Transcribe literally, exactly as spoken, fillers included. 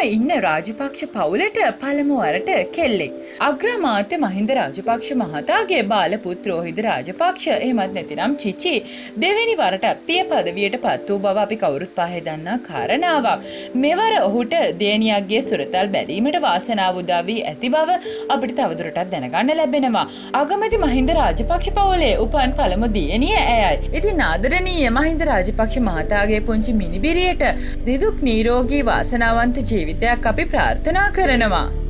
ඉන්න රාජපක්ෂ පවුලට පළමු වරට කෙල්ලෙක්. අග්‍රාමාත්‍ය මහින්ද රාජපක්ෂ මහතාගේ බාල පුත් රෝහිත රාජපක්ෂ එහෙමත් නැතිනම් චිචි දෙවෙනි වරටත් පිය පදවියට පත් වූ බව අපි කවුරුත් පහේ දන්නා කාරණාවක්. මෙවර ඔහුට දේනියක්ගේ සුරතල් බැලීමට වාසනාව උදා වී ඇති බව අපිට තවදුරටත් දැනගන්න ලැබෙනවා. අගමැති මහින්ද රාජපක්ෂ පවුලේ උපන් පළමු දියණිය ඇයයි. ඉතින් ආදරණීය මහින්ද රාජපක්ෂ මහතාගේ පුංචි මිනිබිරියට නිදුක් නිරෝගී වාසනාවන්ත ජීවිතයක් අපි ප්‍රාර්ථනා කරනවා.